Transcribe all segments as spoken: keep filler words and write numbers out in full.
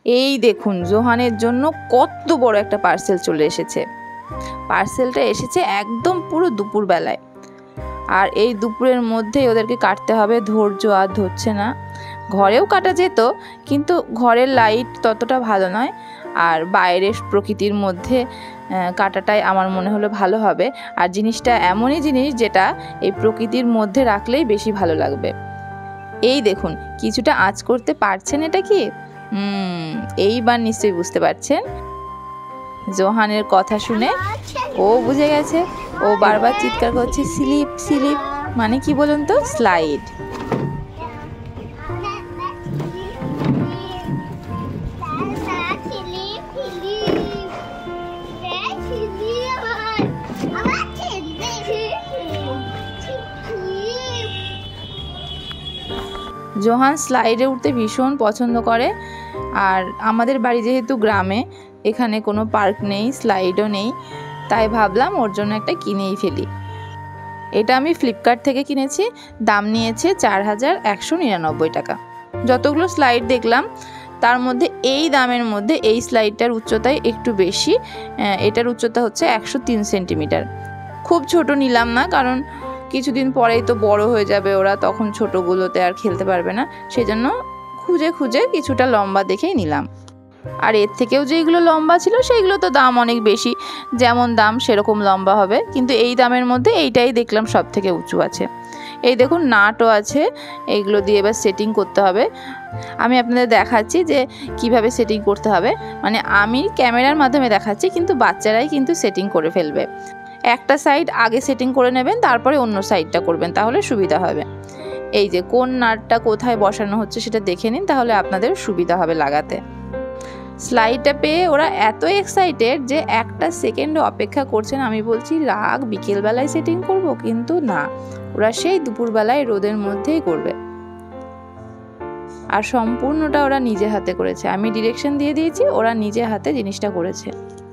এই দেখুন জোহানের জন্য কত বড় একটা পার্সেল চলে এসেছে। পার্সেলটা এসেছে একদম পুরো দুপুরবেলায়, আর এই দুপুরের মধ্যেই ওদেরকে কাটতে হবে। ধৈর্য আর ধরছে না। ঘরেও কাটা যেত, কিন্তু ঘরের লাইট ততটা ভালো নয়, আর বাইরের প্রকৃতির মধ্যে কাটাটাই আমার মনে হলো ভালো হবে। আর জিনিসটা এমনই জিনিস যেটা এই প্রকৃতির মধ্যে রাখলেই বেশি ভালো লাগবে। এই দেখুন কিছুটা আঁচ করতে পারছেন, এটা কি হুম এইবার নিশ্চয়ই বুঝতে পারছেন। জোহানের কথা শুনে ও বুঝে গেছে। ও বারবার চিৎকার করছে স্লিপ স্লিপ, মানে কি বলুন তো, স্লাইড। জোহান স্লাইডে উঠতে ভীষণ পছন্দ করে। আর আমাদের বাড়ি যেহেতু গ্রামে, এখানে কোনো পার্ক নেই, স্লাইডও নেই, তাই ভাবলাম ওর জন্য একটা কিনেই ফেলি। এটা আমি ফ্লিপকার্ট থেকে কিনেছি। দাম নিয়েছে চার হাজার একশো নিরানব্বই টাকা। যতগুলো স্লাইড দেখলাম তার মধ্যে এই দামের মধ্যে এই স্লাইডটার উচ্চতায় একটু বেশি। এটার উচ্চতা হচ্ছে একশো তিন সেন্টিমিটার। খুব ছোট নিলাম না, কারণ কিছুদিন পরেই তো বড় হয়ে যাবে ওরা, তখন ছোটগুলোতে আর খেলতে পারবে না। সেজন্য খুঁজে খুঁজে কিছুটা লম্বা দেখেই নিলাম। আর এর থেকেও যেগুলো লম্বা ছিল সেইগুলো তো দাম অনেক বেশি, যেমন দাম সেরকম লম্বা হবে, কিন্তু এই দামের মধ্যে এইটাই দেখলাম সব থেকে উঁচু আছে। এই দেখুন নাটও আছে, এইগুলো দিয়ে এবার সেটিং করতে হবে। আমি আপনাদের দেখাচ্ছি যে কিভাবে সেটিং করতে হবে, মানে আমি ক্যামেরার মাধ্যমে দেখাচ্ছি, কিন্তু বাচ্চারাই কিন্তু সেটিং করে ফেলবে। একটা সাইড আগে সেটিং করে নেবেন, তারপরে অন্য সাইডটা করবেন, তাহলে সুবিধা হবে। এই যে কোন নাটটা কোথায় বসানো হচ্ছে সেটা দেখে নিন, তাহলে আপনাদের সুবিধা হবে লাগাতে। স্লাইডটা পেয়ে ওরা এত এক্সাইটেড যে একটা সেকেন্ড অপেক্ষা করছেন। আমি বলছি রাগ, বিকেলবেলায় সেটিং করব, কিন্তু না, ওরা সেই দুপুরবেলায় রোদের মধ্যেই করবে। আর সম্পূর্ণটা ওরা নিজে হাতে করেছে। আমি ডিরেকশন দিয়ে দিয়েছি, ওরা নিজে হাতে জিনিসটা করেছে।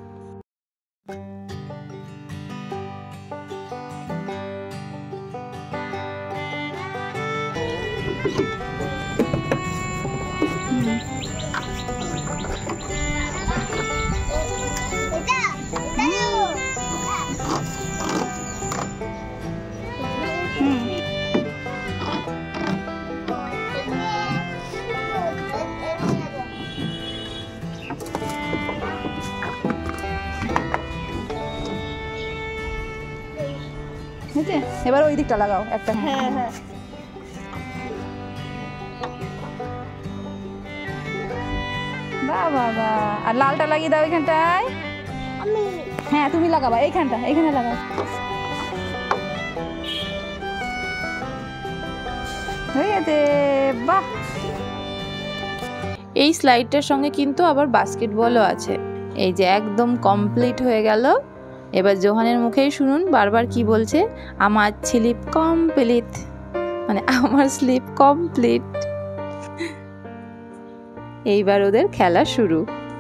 এবার ওই দিকটা লাগাও একটা। হ্যাঁ হ্যাঁ বাহ বাহ বাহ। আর লালটা লাগিয়ে দাও এখানটায়। হ্যাঁ তুমি লাগাবা এইখানটা, এইখানে লাগাও। হয়ে গেছে, বাহ। এই স্লাইডটার সঙ্গে কিন্তু আবার বাস্কেটবলও আছে। এই যে একদম কমপ্লিট হয়ে গেল। এবার জোহানের মুখেই শুনুন বারবার কি বলছে, আমার স্লিপ কমপ্লিট, মানে আমার স্লিপ কমপ্লিট। এইবার ওদের খেলা শুরু।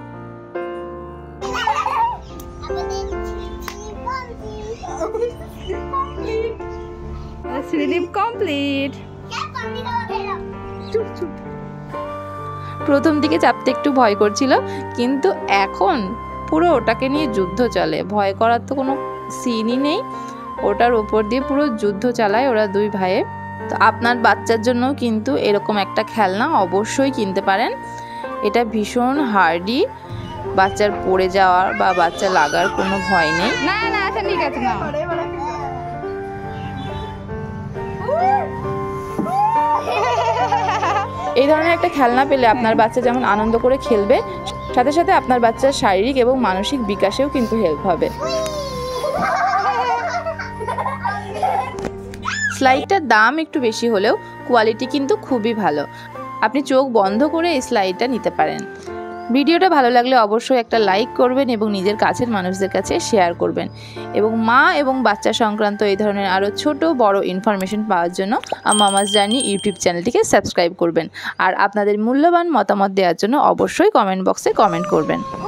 Slip complete. প্রথম দিকে চাপতে একটু ভয় করছিল, কিন্তু এখন পুরো ওটাকে নিয়ে যুদ্ধ চলে। ভয় করার তো কোনো সিনই নেই, ওটার উপর দিয়ে পুরো যুদ্ধ চালায় ওরা দুই ভাইয়ে। তো আপনার বাচ্চার জন্য কিন্তু এরকম একটা খেলনা অবশ্যই কিনতে পারেন। এটা ভীষণ হার্ডি, বাচ্চার পড়ে যাওয়ার বা বাচ্চা লাগার কোনো ভয় নেই। না না আচ্ছা ঠিক আছে না। এই ধরনের একটা খেলনা পেলে আপনার বাচ্চা যেমন আনন্দ করে খেলবে, সাথে সাথে আপনার বাচ্চার শারীরিক এবং মানসিক বিকাশেও কিন্তু হেল্প হবে। স্লাইডটার দাম একটু বেশি হলেও কোয়ালিটি কিন্তু খুবই ভালো। আপনি চোখ বন্ধ করে এই স্লাইডটা নিতে পারেন। ভিডিওটা ভালো লাগলে অবশ্যই একটা লাইক করবেন এবং নিজের কাছের মানুষদের কাছে শেয়ার করবেন। এবং মা এবং বাচ্চা সংক্রান্ত এই ধরনের আরও ছোট বড় ইনফরমেশন পাওয়ার জন্য মামাস জার্নি ইউটিউব চ্যানেলটিকে সাবস্ক্রাইব করবেন। আর আপনাদের মূল্যবান মতামত দেওয়ার জন্য অবশ্যই কমেন্ট বক্সে কমেন্ট করবেন।